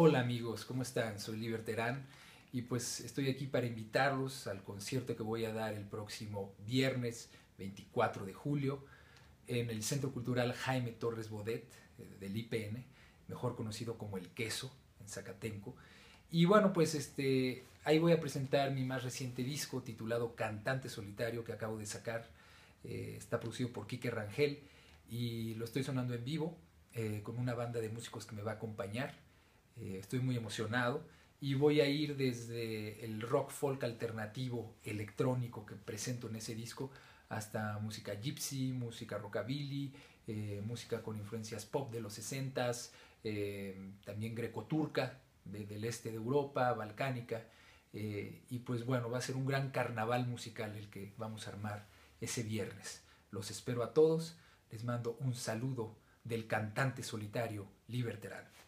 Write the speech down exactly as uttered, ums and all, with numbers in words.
Hola amigos, ¿cómo están? Soy Liberterán y pues estoy aquí para invitarlos al concierto que voy a dar el próximo viernes veinticuatro de julio en el Centro Cultural Jaime Torres Bodet eh, del I P N, mejor conocido como El Queso, en Zacatenco. Y bueno, pues este, ahí voy a presentar mi más reciente disco titulado Cantante Solitario que acabo de sacar. Eh, está producido por Quique Rangel y lo estoy sonando en vivo eh, con una banda de músicos que me va a acompañar. Eh, estoy muy emocionado y voy a ir desde el rock folk alternativo electrónico que presento en ese disco hasta música gypsy, música rockabilly, eh, música con influencias pop de los sesentas, eh, también grecoturca de, del este de Europa, balcánica. Eh, y pues bueno, va a ser un gran carnaval musical el que vamos a armar ese viernes. Los espero a todos, les mando un saludo del cantante solitario Liberterán.